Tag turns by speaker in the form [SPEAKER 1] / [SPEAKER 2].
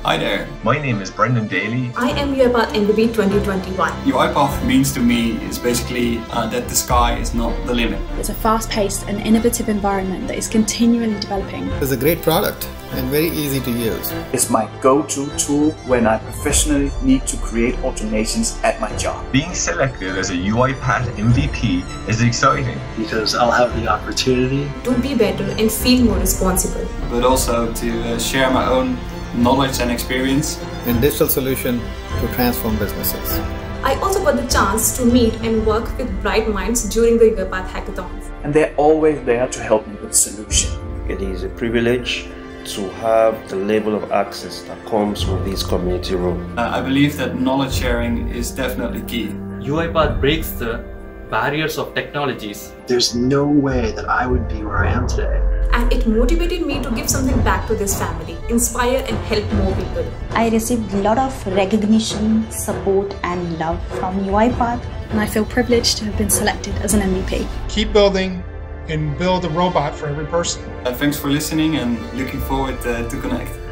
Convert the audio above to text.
[SPEAKER 1] Hi there.
[SPEAKER 2] My name is Brendan Daly.
[SPEAKER 3] I am UiPath MVP 2021.
[SPEAKER 1] UiPath means to me is basically that the sky is not the limit.
[SPEAKER 4] It's a fast-paced and innovative environment that is continually developing.
[SPEAKER 5] It's a great product and very easy to use.
[SPEAKER 6] It's my go-to tool when I professionally need to create automations at my job.
[SPEAKER 2] Being selected as a UiPath MVP is exciting
[SPEAKER 7] because I'll have the opportunity
[SPEAKER 3] to be better and feel more responsible.
[SPEAKER 1] But also to share my own knowledge and experience
[SPEAKER 5] in digital solution to transform businesses.
[SPEAKER 3] I also got the chance to meet and work with bright minds during the UiPath hackathons.
[SPEAKER 6] And they're always there to help me with the solution.
[SPEAKER 8] It is a privilege to have the level of access that comes with this community room.
[SPEAKER 1] I believe that knowledge sharing is definitely key.
[SPEAKER 9] UiPath breaks the barriers of technologies.
[SPEAKER 7] There's no way that I would be where I am today.
[SPEAKER 3] And it motivated me to give something back to this family, inspire and help more people.
[SPEAKER 10] I received a lot of recognition, support and love from UiPath.
[SPEAKER 4] And I feel privileged to have been selected as an MVP.
[SPEAKER 11] Keep building and build a robot for every person.
[SPEAKER 1] Thanks for listening and looking forward to connect.